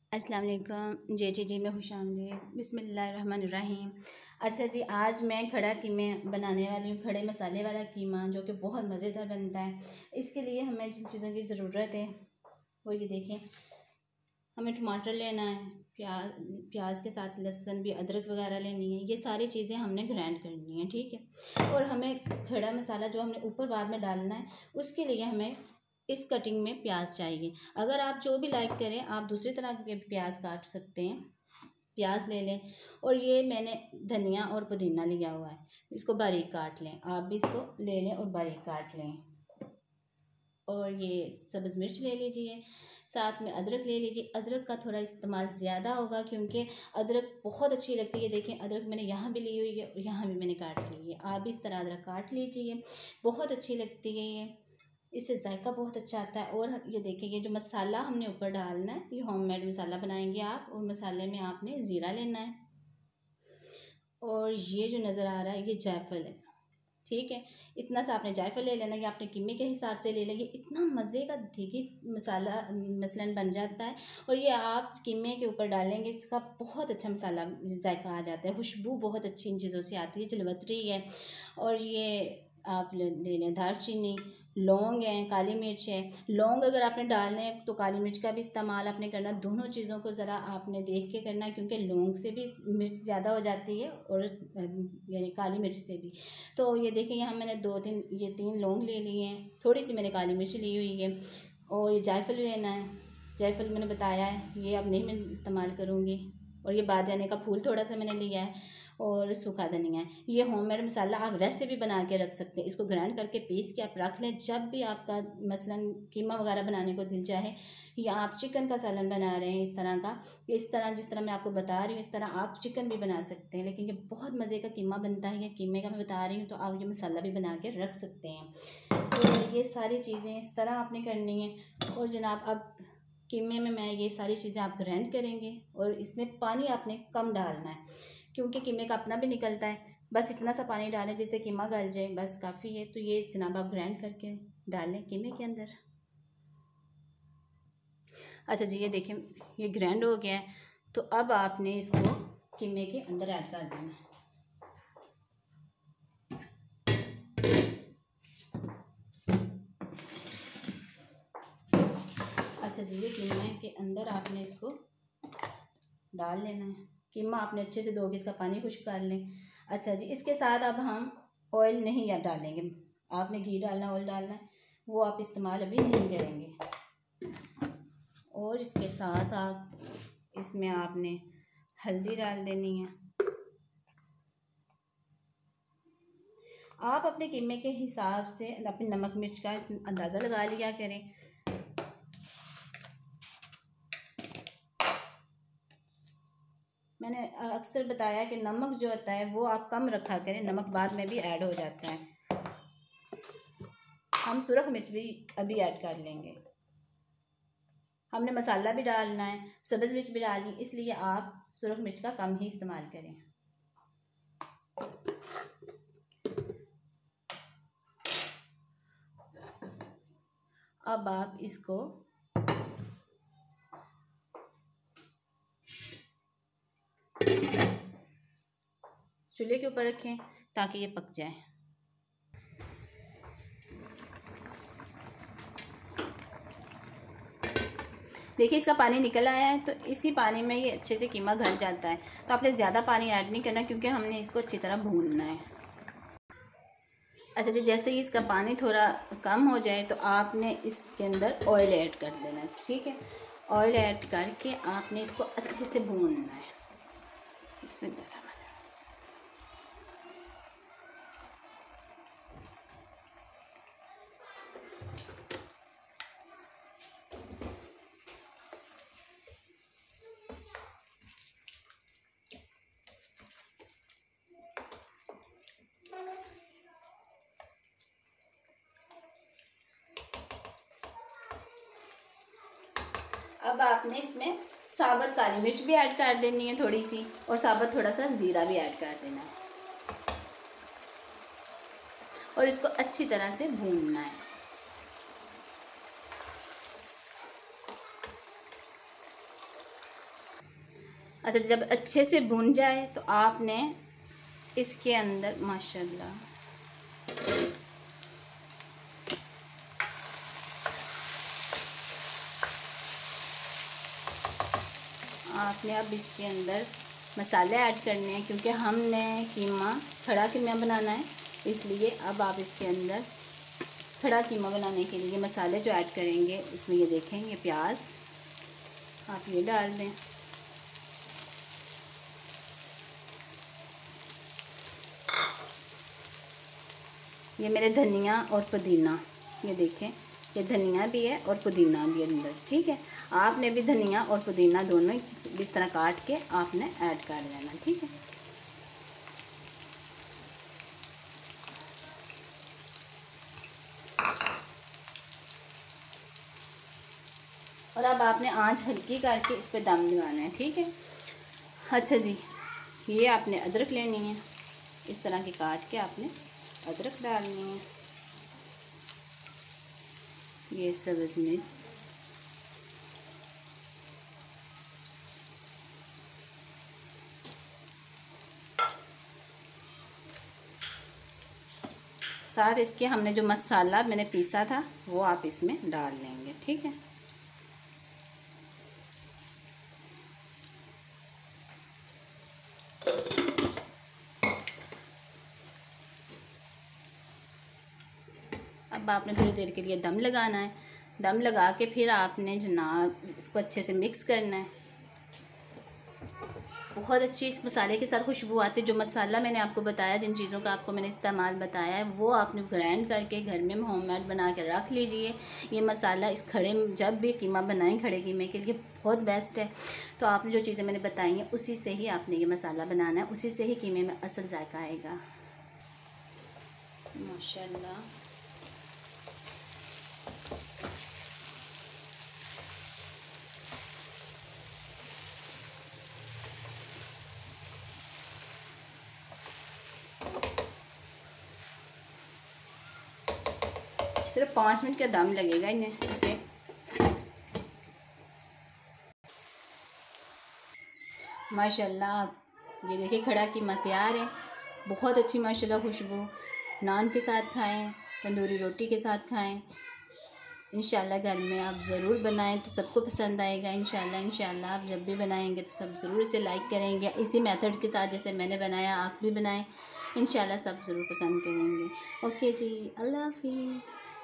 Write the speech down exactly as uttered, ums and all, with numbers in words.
अस्सलाम वालेकुम। जे जी जी में खुशामदीद। बिस्मिल्लाहिर्रहमानिर्रहीम। अच्छा जी, आज मैं खड़ा कीमे बनाने वाली हूँ, खड़े मसाले वाला कीमा, जो कि बहुत मज़ेदार बनता है। इसके लिए हमें जिन चीज़ों की ज़रूरत है वो ये देखें। हमें टमाटर लेना है, प्याज प्याज के साथ लहसुन भी, अदरक वगैरह लेनी है। ये सारी चीज़ें हमने ग्राइंड करनी है, ठीक है। और हमें खड़ा मसाला जो हमने ऊपर बाद में डालना है, उसके लिए हमें इस कटिंग में प्याज चाहिए। अगर आप जो भी लाइक करें, आप दूसरी तरह के प्याज काट सकते हैं। प्याज ले लें। और ये मैंने धनिया और पुदीना लिया हुआ है, इसको बारीक काट लें। आप भी इसको ले लें और बारीक काट लें। और ये सब्ज़ मिर्च ले लीजिए, साथ में अदरक ले लीजिए। अदरक का थोड़ा इस्तेमाल ज़्यादा होगा क्योंकि अदरक बहुत अच्छी लगती है। देखें, अदरक मैंने यहाँ भी ली हुई है, यहाँ भी मैंने काट ली है। आप भी इस तरह अदरक काट लीजिए, बहुत अच्छी लगती है ये, इससे जायका बहुत अच्छा आता है। और ये देखिए, ये जो मसाला हमने ऊपर डालना है, ये होममेड मसाला बनाएंगे आप। और मसाले में आपने ज़ीरा लेना है, और ये जो नज़र आ रहा है ये जायफल है, ठीक है। इतना सा आपने जायफल ले लेना, ये आपने कीमे के हिसाब से ले लेंगे। इतना मज़े का देखिए मसाला मसलन बन जाता है। और ये आप कीमे के ऊपर डालेंगे, इसका बहुत अच्छा मसाला जायका आ जाता है। खुशबू बहुत अच्छी इन चीज़ों से आती है, जलवतरी है। और ये आप ले ले लें दालचीनी, लौंग है, काली मिर्च है। लौंग अगर आपने डालने हैं तो काली मिर्च का भी इस्तेमाल आपने करना। दोनों चीज़ों को ज़रा आपने देख के करना है, क्योंकि लौंग से भी मिर्च ज़्यादा हो जाती है और यानी काली मिर्च से भी। तो ये देखिए, यहाँ मैंने दो तीन ये तीन लौंग ले लिए हैं, थोड़ी सी मैंने काली मिर्च ली हुई है। और ये जायफल लेना है, जायफल मैंने बताया है, ये अब नहीं मैं इस्तेमाल करूँगी। और ये बादयाने का फूल थोड़ा सा मैंने लिया है, और सूखा धनिया है। ये होममेड मसाला आप वैसे भी बना के रख सकते हैं। इसको ग्राइंड करके पीस के आप रख लें, जब भी आपका मसलन कीमा वगैरह बनाने को दिल चाहे, या आप चिकन का सालन बना रहे हैं इस तरह का, इस तरह जिस तरह मैं आपको बता रही हूँ इस तरह आप चिकन भी बना सकते हैं। लेकिन ये बहुत मज़े का कीमा बनता है, ये कीमे का मैं बता रही हूँ, तो आप ये मसाला भी बना के रख सकते हैं। तो ये सारी चीज़ें इस तरह आपने करनी है। और जनाब, अब कीमे में मैं ये सारी चीज़ें आप ग्राइंड करेंगे, और इसमें पानी आपने कम डालना है, क्योंकि कीमे का अपना भी निकलता है। बस इतना सा पानी डालें जिससे कीमा गल जाए, बस काफ़ी है। तो ये जनाब आप ग्राइंड करके डालें कीमे के अंदर। अच्छा जी, ये देखें, ये ग्राइंड हो गया है। तो अब आपने इसको कीमे के अंदर ऐड कर देना है। अच्छा जी, ये कीमे के अंदर आपने इसको डाल लेना है। कीमा आपने अच्छे से धो के इसका पानी खुश्क कर लें। अच्छा जी, इसके साथ अब हम ऑयल नहीं या डालेंगे। आपने घी डालना, ऑयल डालना है, वो आप इस्तेमाल अभी नहीं करेंगे। और इसके साथ आप इसमें आपने हल्दी डाल देनी है। आप अपने कीमे के हिसाब से अपने नमक मिर्च का अंदाज़ा लगा लिया करें। मैंने अक्सर बताया कि नमक जो होता है वो आप कम रखा करें, नमक बाद में भी ऐड हो जाता है। हम सुरख मिर्च भी अभी ऐड कर लेंगे। हमने मसाला भी डालना है, सब्ज़ मिर्च भी डालनी, इसलिए आप सुरख मिर्च का कम ही इस्तेमाल करें। अब आप इसको चूल्हे के ऊपर रखें ताकि ये पक जाए। देखिए, इसका पानी निकल आया है, तो इसी पानी में ये अच्छे से कीमा गल जाता है। तो आपने ज़्यादा पानी ऐड नहीं करना, क्योंकि हमने इसको अच्छी तरह भूनना है। अच्छा जी, जैसे ही इसका पानी थोड़ा कम हो जाए तो आपने इसके अंदर ऑयल ऐड कर देना है, ठीक है। ऑयल ऐड करके आपने इसको अच्छे से भूनना है। इसमें अब आपने इसमें साबुत काली मिर्च भी ऐड कर देनी है थोड़ी सी, और साबुत थोड़ा सा ज़ीरा भी ऐड कर देना है, और इसको अच्छी तरह से भूनना है। अच्छा, जब अच्छे से भून जाए तो आपने इसके अंदर माशाल्लाह आपने अब इसके अंदर मसाले ऐड करने हैं, क्योंकि हमने कीमा खड़ा कीमा बनाना है, इसलिए अब आप इसके अंदर खड़ा कीमा बनाने के लिए मसाले जो ऐड करेंगे उसमें ये देखें, ये प्याज आप ये डाल दें। ये मेरे धनिया और पुदीना, ये देखें, ये धनिया भी है और पुदीना भी अंदर, ठीक है। आपने भी धनिया और पुदीना दोनों इस तरह काट के आपने ऐड कर लेना, ठीक है। और अब आपने आंच हल्की करके इस पर दम लगाना है, ठीक है। अच्छा जी, ये आपने अदरक लेनी है, इस तरह की काट के आपने अदरक डालनी है। ये सब्ज़ मिर्च, साथ इसके हमने जो मसाला मैंने पीसा था वो आप इसमें डाल लेंगे, ठीक है। अब आपने थोड़ी देर के लिए दम लगाना है। दम लगा के फिर आपने जनाब इसको अच्छे से मिक्स करना है। बहुत अच्छी इस मसाले के साथ खुशबू आती है। जो मसाला मैंने आपको बताया, जिन चीज़ों का आपको मैंने इस्तेमाल बताया है, वो आपने ग्राइंड करके घर में होममेड बना के रख लीजिए। ये मसाला इस खड़े जब भी कीमा बनाएं खड़े कीमे के लिए बहुत बेस्ट है। तो आपने जो चीज़ें मैंने बताई हैं उसी से ही आपने ये मसाला बनाना है, उसी से ही कीमे में असल जायका आएगा। माशाल्लाह, सिर्फ पाँच मिनट का दम लगेगा इन्हें इसे। माशाल्लाह, ये देखिए खड़ा कीमा तैयार है। बहुत अच्छी माशाल्लाह खुशबू। नान के साथ खाएं, तंदूरी रोटी के साथ खाएं। इंशाल्लाह घर में आप ज़रूर बनाएं तो सबको पसंद आएगा। इंशाल्लाह इंशाल्लाह आप जब भी बनाएंगे तो सब ज़रूर इसे लाइक करेंगे। इसी मेथड के साथ जैसे मैंने बनाया आप भी बनाएं, इंशाल्लाह सब ज़रूर पसंद करेंगे। ओके जी, अल्लाह हाफिज़।